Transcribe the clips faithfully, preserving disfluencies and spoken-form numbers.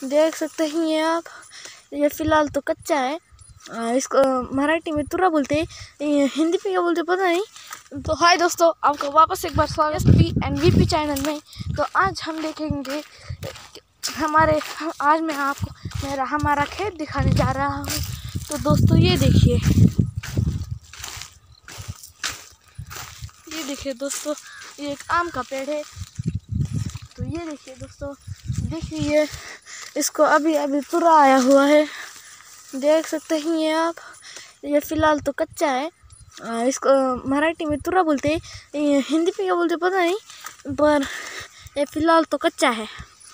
देख सकते हैं ये आप, ये फिलहाल तो कच्चा है। आ, इसको मराठी में तुरा बोलते हैं, हिंदी में क्या बोलते पता नहीं। तो हाय दोस्तों, आपका वापस एक बार स्वागत P and V P channel में। तो आज हम देखेंगे हमारे आज मैं आपको मेरा हमारा खेत दिखाने जा रहा हूँ। तो दोस्तों ये देखिए, ये देखिए दोस्तों, ये एक आम का पेड़ है। तो ये देखिए दोस्तों, देखिए इसको अभी अभी तुरा आया हुआ है। देख सकते हैं ये आप, ये फिलहाल तो कच्चा है। आ, इसको मराठी में तुरा बोलते हैं, हिंदी में क्या बोलते पता नहीं, पर ये फिलहाल तो कच्चा है।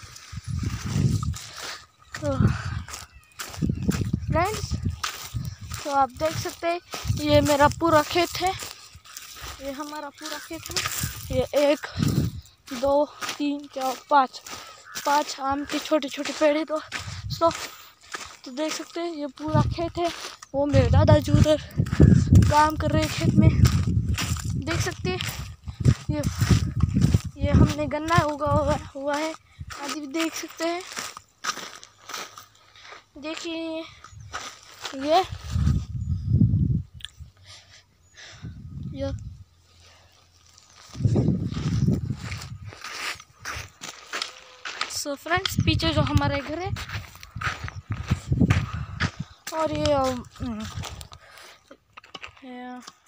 तो फ्रेंड्स, तो आप देख सकते हैं ये मेरा पूरा खेत है, ये हमारा पूरा खेत है। ये एक दो तीन चार पाँच पाँच आम के छोटे छोटे पेड़ है। तो सो तो देख सकते हैं ये पूरा खेत है। वो मेरे दादाजी उधर काम कर रहे हैं खेत में। देख सकते हैं ये ये हमने गन्ना उगा हुआ हुआ है, आदि भी देख सकते हैं। देखिए ये ये सो फ्रेंड्स, पीछे जो हमारे घर है, और ये, ये